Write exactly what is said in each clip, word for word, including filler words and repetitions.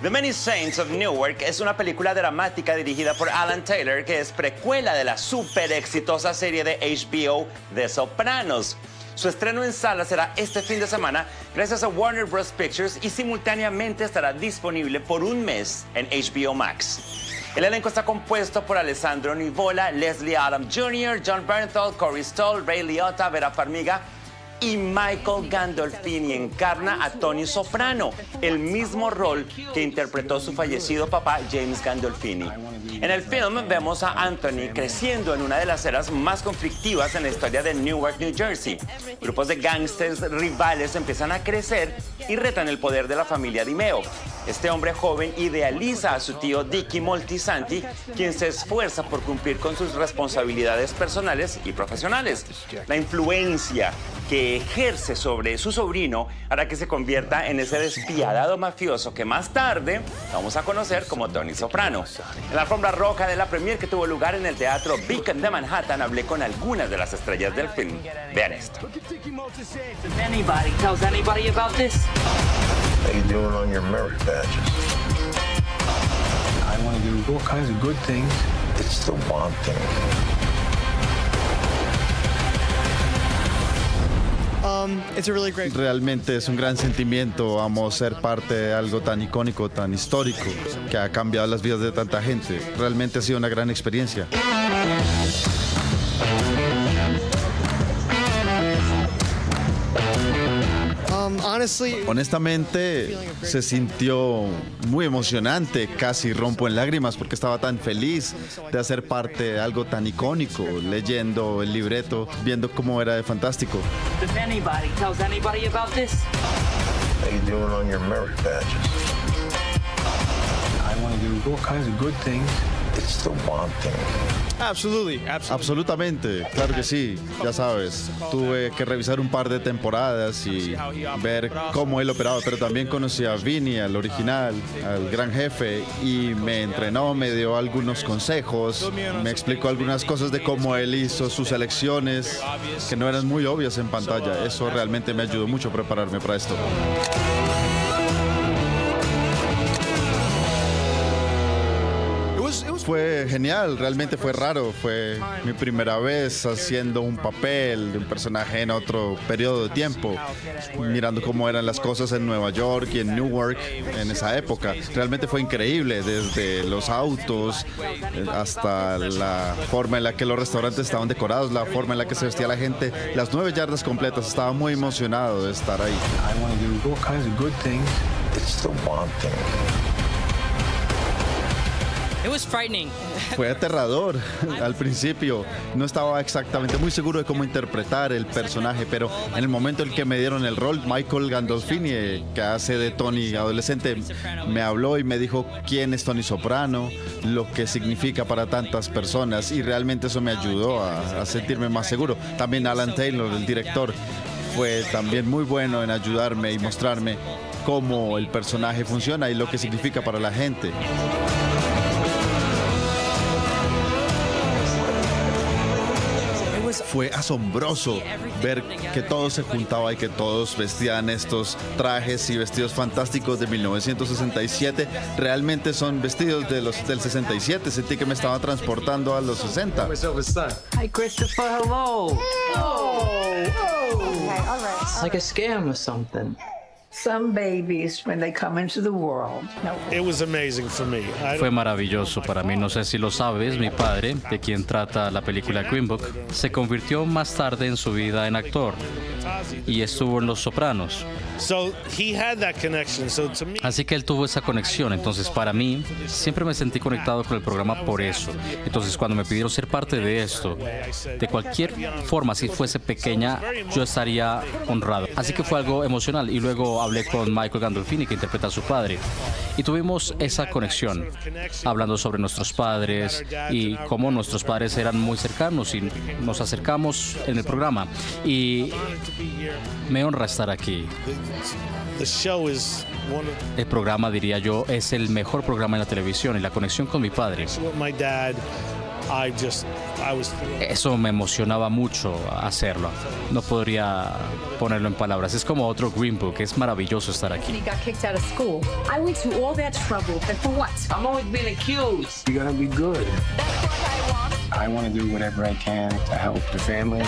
The Many Saints of Newark es una película dramática dirigida por Alan Taylor que es precuela de la súper exitosa serie de H B O The Sopranos. Su estreno en sala será este fin de semana gracias a Warner Bros. Pictures y simultáneamente estará disponible por un mes en H B O Max. El elenco está compuesto por Alessandro Nivola, Leslie Adams junior, John Bernthal, Corey Stoll, Ray Liotta, Vera Farmiga y Michael Gandolfini encarna a Tony Soprano, el mismo rol que interpretó su fallecido papá James Gandolfini. En el film vemos a Anthony creciendo en una de las eras más conflictivas en la historia de Newark, New Jersey. Grupos de gángsters rivales empiezan a crecer y retan el poder de la familia Dimeo. Este hombre joven idealiza a su tío Dicky Moltisanti, quien se esfuerza por cumplir con sus responsabilidades personales y profesionales. La influencia que ejerce sobre su sobrino hará que se convierta en ese despiadado mafioso que más tarde vamos a conocer como Tony Soprano. En la alfombra roja de la premiere que tuvo lugar en el Teatro Beacon de Manhattan, hablé con algunas de las estrellas del film. Vean esto. How you doing on your merit badges? I want to do all kinds of good things. It's the one thing. Um, it's a really great... Realmente es un gran sentimiento, amo ser parte de algo tan icónico, tan histórico, que ha cambiado las vidas de tanta gente. Realmente ha sido una gran experiencia. Honestamente, se sintió muy emocionante, casi rompo en lágrimas porque estaba tan feliz de hacer parte de algo tan icónico, leyendo el libreto, viendo cómo era de fantástico. How you doing on your merit badges? I want to do all kinds of good things. It's the one thing. Absolutely, absolutely. Absolutamente, claro que sí, ya sabes. Tuve que revisar un par de temporadas y ver cómo él operaba, pero también conocí a Vinny, al original, al gran jefe, y me entrenó, me dio algunos consejos, me explicó algunas cosas de cómo él hizo sus elecciones, que no eran muy obvias en pantalla. Eso realmente me ayudó mucho a prepararme para esto. Fue genial, realmente fue raro, fue mi primera vez haciendo un papel de un personaje en otro periodo de tiempo, mirando cómo eran las cosas en Nueva York y en Newark en esa época. Realmente fue increíble, desde los autos hasta la forma en la que los restaurantes estaban decorados, la forma en la que se vestía la gente, las nueve yardas completas. Estaba muy emocionado de estar ahí. I want to do all kinds of good things. It's the one thing. It was frightening. Fue aterrador al principio. No estaba exactamente muy seguro de cómo interpretar el personaje, pero en el momento en que me dieron el rol, Michael Gandolfini, que hace de Tony adolescente, me habló y me dijo quién es Tony Soprano, lo que significa para tantas personas, y realmente eso me ayudó a, a sentirme más seguro. También Alan Taylor, el director, fue también muy bueno en ayudarme y mostrarme cómo el personaje funciona y lo que significa para la gente. Fue asombroso ver que todo se juntaba y que todos vestían estos trajes y vestidos fantásticos de mil novecientos sesenta y siete. Realmente son vestidos de los del sesenta y siete. Sentí que me estaba transportando a los sesenta. Hi, Christopher. Hello. Oh, oh. Okay, all right. It's like a scam or something. Some babies, when they come into the world. No. It was amazing for me. Fue maravilloso para mí. No sé si lo sabes, mi padre, de quien trata la película Green Book, se convirtió más tarde en su vida en actor y estuvo en Los Sopranos. So he had that connection. So to me, Así que él tuvo esa conexión. Entonces, para mí, siempre me sentí conectado con el programa por eso. Entonces, cuando me pidieron ser parte de esto, de cualquier forma, si fuese pequeña, yo estaría honrado. Así que fue algo emocional. Y luego hablé con Michael Gandolfini, que interpreta a su padre, y tuvimos esa conexión, hablando sobre nuestros padres y cómo nuestros padres eran muy cercanos, y nos acercamos en el programa. Y me honra estar aquí. El programa, diría yo, es el mejor programa en la televisión, y la conexión con mi padre I just, I was thrilled. Eso me emocionaba mucho hacerlo. No podría ponerlo en palabras. Es como otro Green Book. Es maravilloso estar aquí. He got kicked out of school. I went to all that trouble, and for what? I'm always being accused. You gotta be good. That's what I want. I want to do whatever I can to help the family.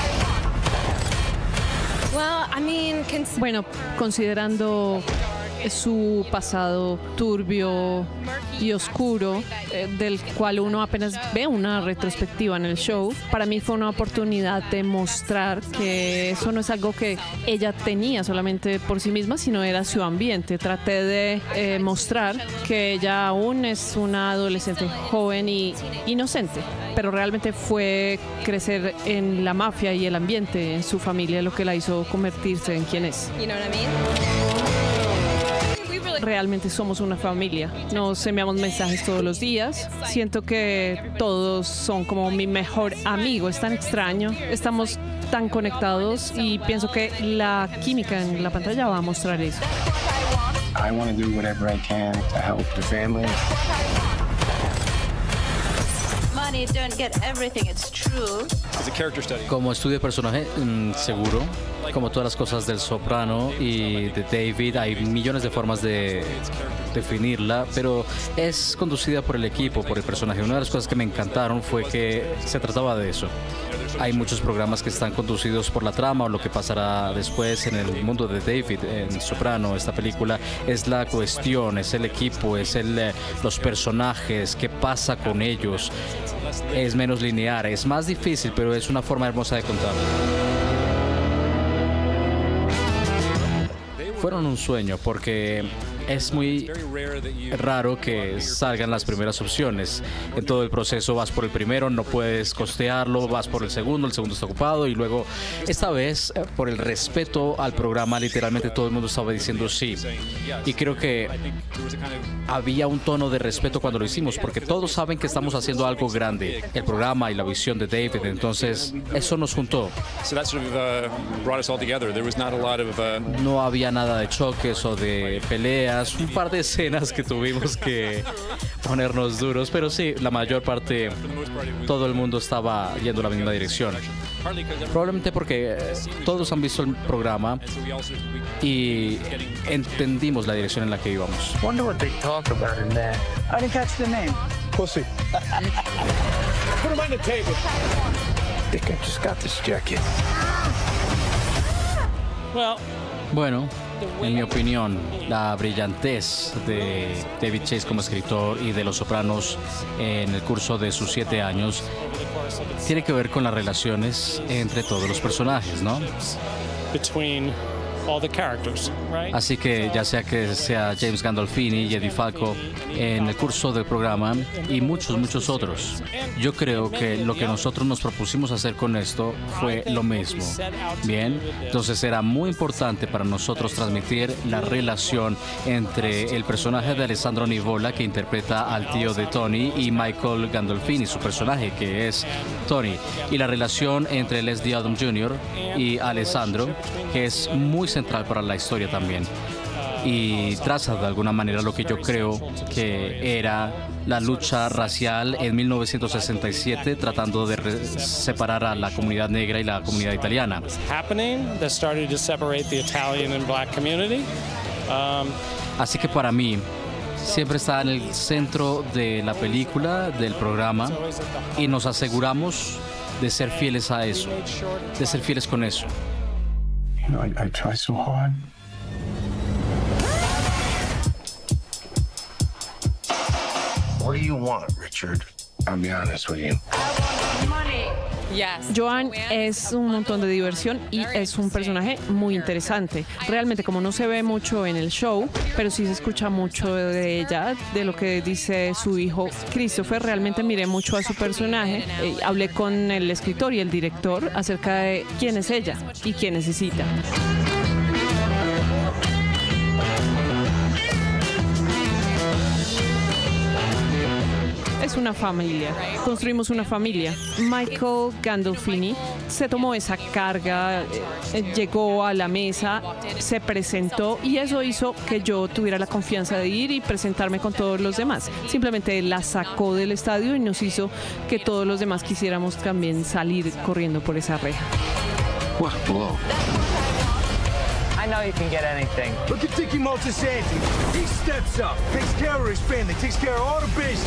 Well, I mean, bueno, considerando su pasado turbio y oscuro, eh, del cual uno apenas ve una retrospectiva en el show, para mí fue una oportunidad de mostrar que eso no es algo que ella tenía solamente por sí misma, sino era su ambiente. Traté de eh, mostrar que ella aún es una adolescente joven y inocente, pero realmente fue crecer en la mafia y el ambiente en su familia lo que la hizo convertirse en quien es. You know what I mean? Realmente somos una familia. Nos enviamos mensajes todos los días. Siento que todos son como mi mejor amigo. Es tan extraño. Estamos tan conectados y pienso que la química en la pantalla va a mostrar eso. I want to do whatever I can to help the family. Money don't get everything, it's true. Como estudio de personaje, mmm, seguro. Como todas las cosas del Soprano y de David, hay millones de formas de definirla, pero es conducida por el equipo, por el personaje. Una de las cosas que me encantaron fue que se trataba de eso. Hay muchos programas que están conducidos por la trama o lo que pasará después en el mundo de David en Soprano. Esta película es la cuestión, es el equipo, es el, los personajes, qué pasa con ellos. Es menos lineal, es más difícil, pero es una forma hermosa de contarlo. Fueron un sueño porque es muy raro que salgan las primeras opciones. En todo el proceso vas por el primero, no puedes costearlo, vas por el segundo, el segundo está ocupado y luego esta vez por el respeto al programa literalmente todo el mundo estaba diciendo sí. Y creo que había un tono de respeto cuando lo hicimos porque todos saben que estamos haciendo algo grande, el programa y la visión de David, entonces eso nos juntó. No había nada de choques o de peleas, un par de escenas que tuvimos que ponernos duros, pero sí, la mayor parte, todo el mundo estaba yendo en la misma dirección. Probablemente porque todos han visto el programa y entendimos la dirección en la que íbamos. Wonder what they talk about in there. I didn't catch the name. Pussy. Put him on the table. I think I just got this jacket. Well, Bueno, en mi opinión, la brillantez de David Chase como escritor y de Los Sopranos en el curso de sus siete años tiene que ver con las relaciones entre todos los personajes, ¿no? between all the characters, right? Así que ya sea que sea James Gandolfini y Eddie Falco en el curso del programa y muchos, muchos otros. Yo creo que lo que nosotros nos propusimos hacer con esto fue lo mismo. Bien, entonces era muy importante para nosotros transmitir la relación entre el personaje de Alessandro Nivola, que interpreta al tío de Tony, y Michael Gandolfini, su personaje, que es Tony, y la relación entre Leslie Odom junior y Alessandro, que es muy central para la historia también, y traza de alguna manera lo que yo creo que era la lucha racial en mil novecientos sesenta y siete, tratando de separar a la comunidad negra y la comunidad italiana. Así que para mí siempre está en el centro de la película, del programa, y nos aseguramos de ser fieles a eso, de ser fieles con eso. You know, I, I try so hard. What do you want, Richard? I'll be honest with you. Joan es un montón de diversión y es un personaje muy interesante. Realmente, como no se ve mucho en el show, pero sí se escucha mucho de ella, de lo que dice su hijo Christopher. Realmente miré mucho a su personaje. Eh, hablé con el escritor y el director acerca de quién es ella y quién necesita. es una familia. Construimos una familia. Michael Gandolfini se tomó esa carga, eh, llegó a la mesa, se presentó y eso hizo que yo tuviera la confianza de ir y presentarme con todos los demás. Simplemente la sacó del estadio y nos hizo que todos los demás quisiéramos también salir corriendo por esa reja. What a blow. I know you can get anything. Look at Tiki Montesanti. He steps up, takes care of his family, takes care of all the bases.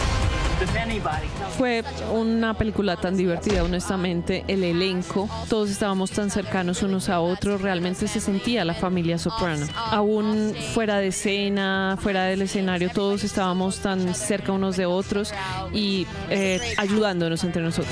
Fue una película tan divertida, honestamente, el elenco, todos estábamos tan cercanos unos a otros, realmente se sentía la familia Soprano. Aún fuera de escena, fuera del escenario, todos estábamos tan cerca unos de otros y eh, ayudándonos entre nosotros.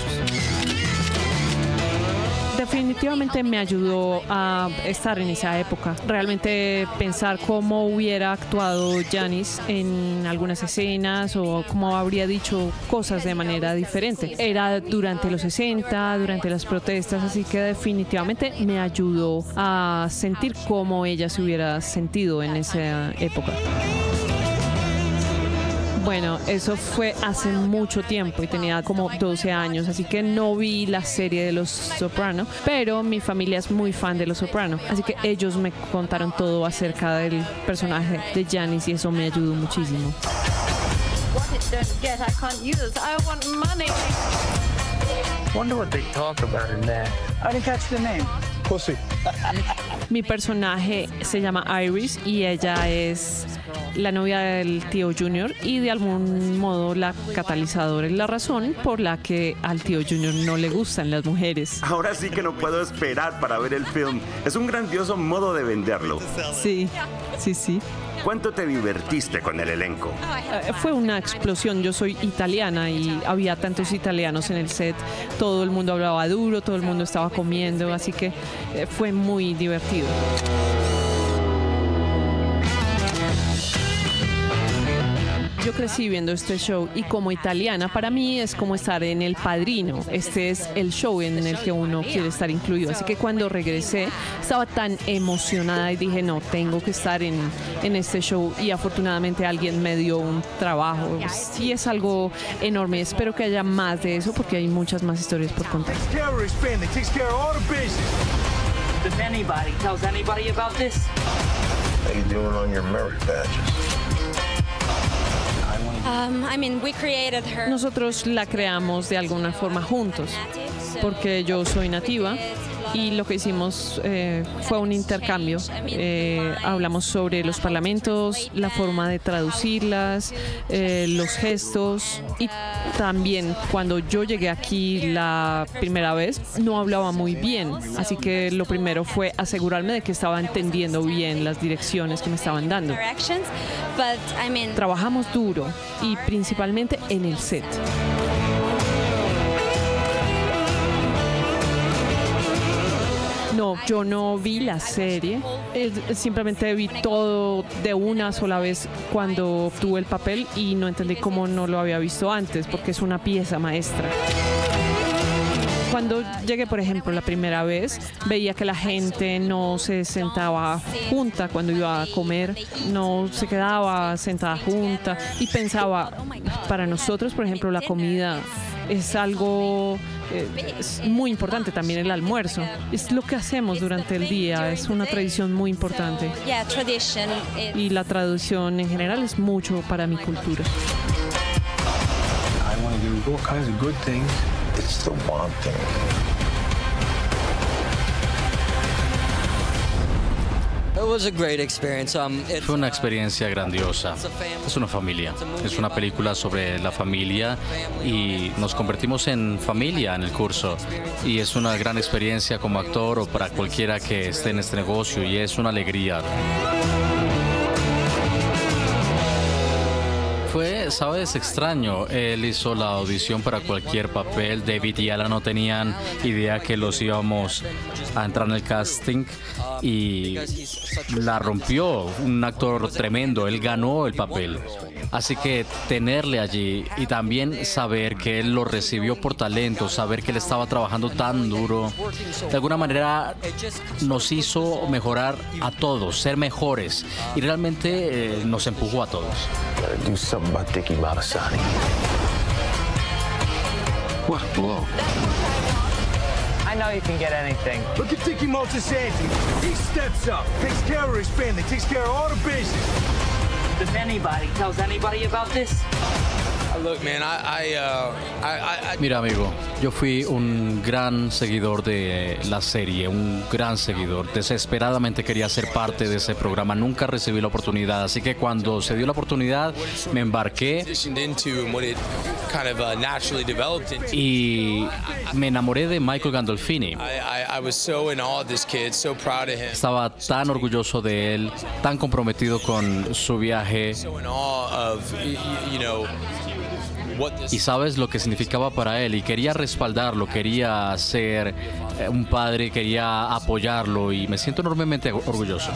Definitivamente me ayudó a estar en esa época. Realmente pensar cómo hubiera actuado Janis en algunas escenas o cómo habría dicho cosas de manera diferente. Era durante los sesenta, durante las protestas, así que definitivamente me ayudó a sentir cómo ella se hubiera sentido en esa época. Bueno, eso fue hace mucho tiempo y tenía como doce años, así que no vi la serie de Los Soprano, pero mi familia es muy fan de Los Soprano, así que ellos me contaron todo acerca del personaje de Janis y eso me ayudó muchísimo. Wonder what they talk about in there. I didn't catch the name. Pussy. Mi personaje se llama Iris y ella es la novia del tío Junior y de algún modo la catalizadora y la razón por la que al tío Junior no le gustan las mujeres. Ahora sí que no puedo esperar para ver el film. Es un grandioso modo de venderlo. Sí, sí, sí. ¿Cuánto te divertiste con el elenco? Uh, fue una explosión. Yo soy italiana y había tantos italianos en el set. Todo el mundo hablaba duro, todo el mundo estaba comiendo, así que eh, fue muy divertido. Yo crecí viendo este show y como italiana para mí es como estar en El Padrino. Este es el show en el que uno quiere estar incluido. Así que cuando regresé estaba tan emocionada y dije no, tengo que estar en, en este show y afortunadamente alguien me dio un trabajo. Sí es algo enorme. Espero que haya más de eso porque hay muchas más historias por contar. If anybody tells anybody about this. How you doing on your merit badges? Um, I mean, we created her. Nosotros la creamos de alguna forma juntos, porque yo soy nativa y lo que hicimos eh, fue un intercambio. Eh, hablamos sobre los parlamentos, la forma de traducirlas, eh, los gestos y también cuando yo llegué aquí la primera vez no hablaba muy bien, así que lo primero fue asegurarme de que estaba entendiendo bien las direcciones que me estaban dando. Trabajamos duro y principalmente en el set. No, yo no vi la serie, eh, simplemente vi todo de una sola vez cuando obtuve el papel y no entendí cómo no lo había visto antes, porque es una pieza maestra. Cuando llegué, por ejemplo, la primera vez, veía que la gente no se sentaba junta cuando iba a comer, no se quedaba sentada junta y pensaba, para nosotros, por ejemplo, la comida es algo eh, es muy importante, también el almuerzo. Es lo que hacemos durante el día, es una tradición muy importante. Y la tradición en general es mucho para mi cultura. I want to do all kinds of good things. It's the one thing. Fue una experiencia grandiosa. Es una familia. Es una película sobre la familia y nos convertimos en familia en el curso. Y es una gran experiencia como actor o para cualquiera que esté en este negocio y es una alegría. Fue, sabes, extraño. Él hizo la audición para cualquier papel. David y Alan no tenían idea que los íbamos a entrar en el casting y la rompió. Un actor tremendo. Él ganó el papel. Así que tenerle allí y también saber que él lo recibió por talento, saber que él estaba trabajando tan duro, de alguna manera nos hizo mejorar a todos, ser mejores y realmente eh, nos empujó a todos. Gotta do something about Tiki Malesani. What a blow. I know you can get anything. Look at Dickie Moltisanti. He steps up, takes care of his family, takes care of all the business. If anybody tells anybody about this, look, man, I, I, uh, I, I, Mira, amigo, yo fui un gran seguidor de la serie, un gran seguidor. Desesperadamente quería ser parte de ese programa. Nunca recibí la oportunidad, así que cuando se dio la oportunidad me embarqué y me enamoré de Michael Gandolfini. Estaba tan orgulloso de él, tan comprometido con su viaje. Y sabes lo que significaba para él y quería respaldarlo, quería ser un padre, quería apoyarlo y me siento enormemente orgulloso.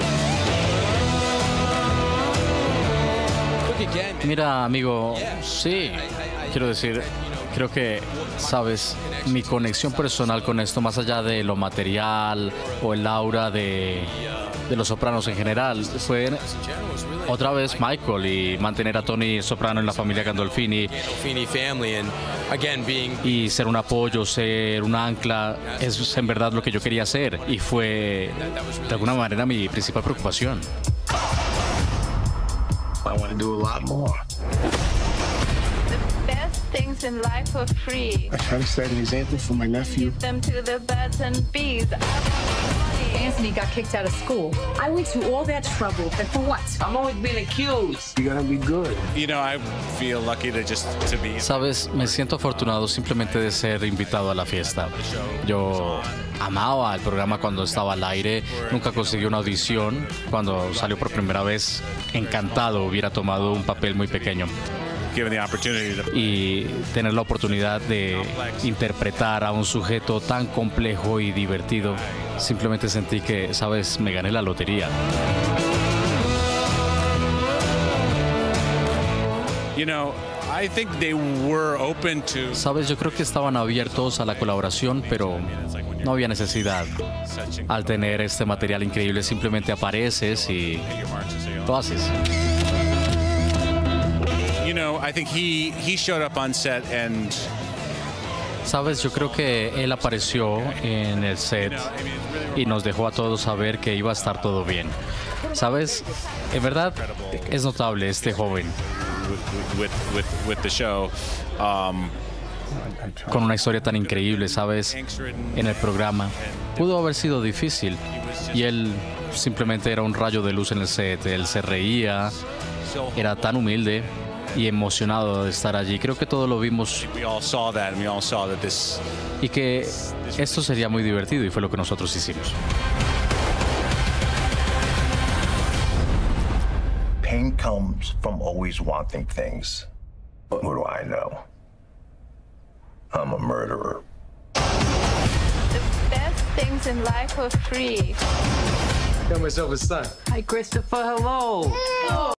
Mira, amigo, sí, quiero decir, creo que, sabes, mi conexión personal con esto, más allá de lo material o el aura de, de Los Sopranos en general, fue otra vez Michael y mantener a Tony Soprano en la familia Gandolfini y ser un apoyo, ser un ancla, es en verdad lo que yo quería hacer y fue de alguna manera mi principal preocupación. I want to do a lot more. The best things in life are free. I try to set an example for my nephew. Give them to the birds and bees. Anthony got kicked out of school. I went through all that trouble, and for what? I'm always being accused. You gotta be good. You know, I feel lucky to just to be. Sabes, me siento afortunado simplemente de ser invitado a la fiesta. Yo amaba el programa cuando estaba al aire, nunca conseguí una audición. Cuando salió por primera vez, encantado hubiera tomado un papel muy pequeño. Y tener la oportunidad de interpretar a un sujeto tan complejo y divertido, simplemente sentí que, sabes, me gané la lotería. You know, I think they were open to... Sabes, yo creo que estaban abiertos a la colaboración, pero no había necesidad. Al tener este material increíble, simplemente apareces y lo haces. You know, I think he he showed up on set and Sabes, yo creo que él apareció en el set y nos dejó a todos saber que iba a estar todo bien. Sabes, en verdad es notable este joven. With, with, with the show, um, con una historia tan increíble, sabes, en el programa. Pudo haber sido difícil y él simplemente era un rayo de luz en el set. Él se reía, era tan humilde y emocionado de estar allí. Creo que todos lo vimos y que esto sería muy divertido y fue lo que nosotros hicimos. Pain comes from always wanting things. What do I know? I'm a murderer. The best things in life are free. I got myself a son. Hi, Christopher. Hello.